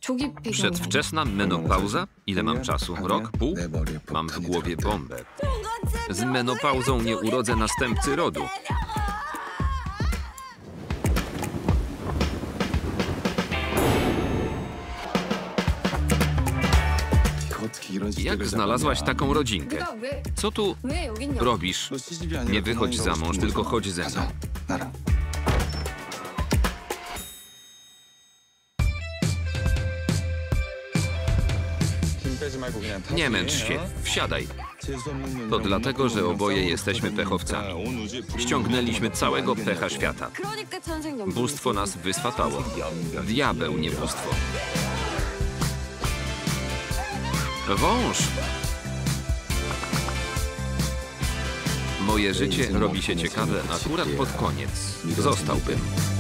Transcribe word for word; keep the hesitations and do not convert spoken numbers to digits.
Przedwczesna menopauza? Ile mam czasu? Rok? Pół? Mam w głowie bombę. Z menopauzą nie urodzę następcy rodu. Jak znalazłaś taką rodzinkę? Co tu robisz? Nie wychodź za mąż, tylko chodź ze mną. Nie męcz się, wsiadaj. To dlatego, że oboje jesteśmy pechowcami. Ściągnęliśmy całego pecha świata. Bóstwo nas wyswapało. Diabeł, nie bóstwo. Wąż! Moje życie robi się ciekawe akurat pod koniec. Zostałbym.